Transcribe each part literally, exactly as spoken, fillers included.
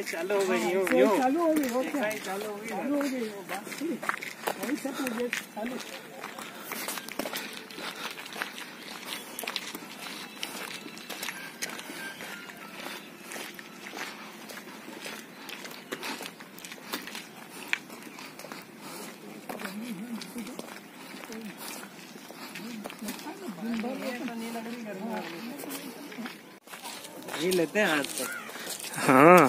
चालू हो गई हो यो चालू हो गई हो क्या चालू हो गई चालू हो गई हो बात सुनी वही सब मुझे चालू ये लेते हैं आज तक। हाँ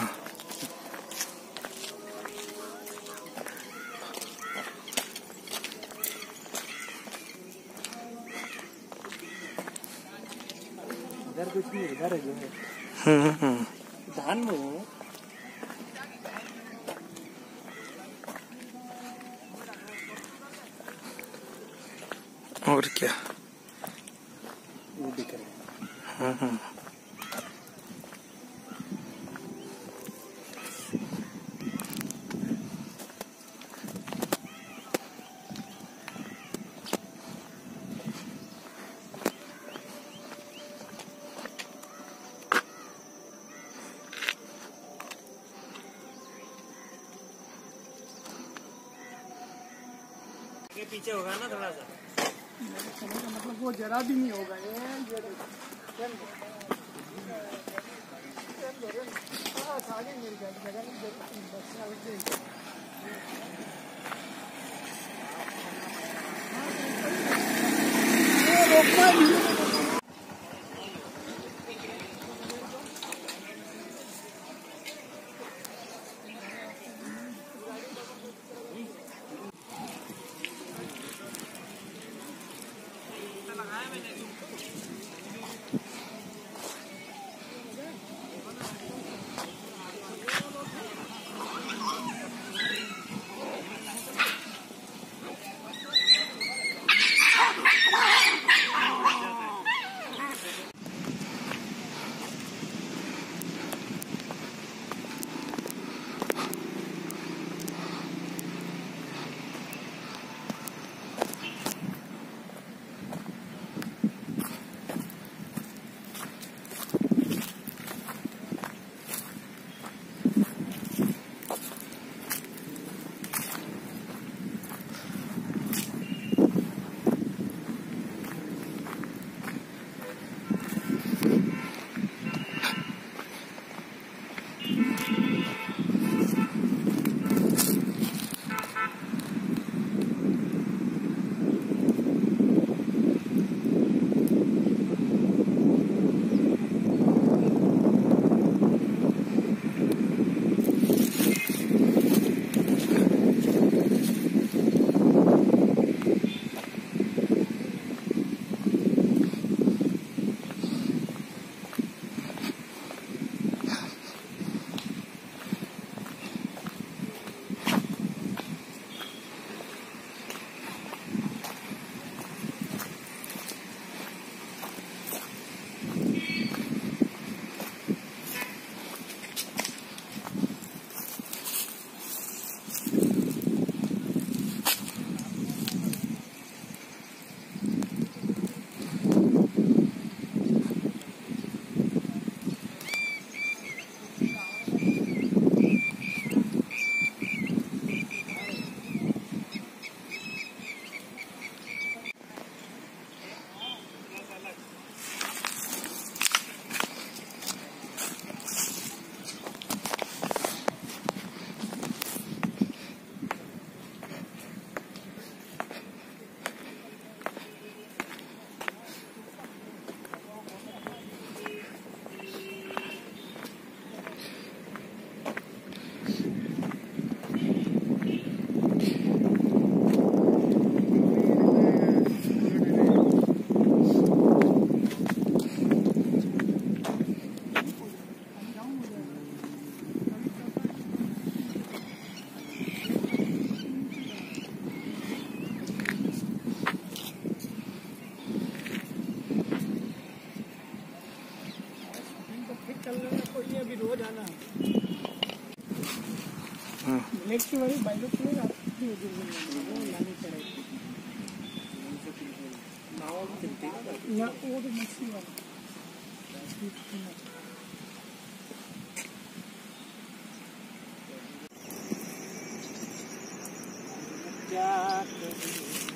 इधर कुछ नहीं, इधर है जो है हम्म धान में हो। और क्या वो दिख रहे हैं। हाँ हाँ ये पीछे होगा ना थोड़ा सा, मतलब वो जरा भी नहीं होगा ये आगे मिल जाएगा। नेक्स्ट वाली बाइक में रात लानी पड़ेगी ना वो तो मछली वाला क्या करूं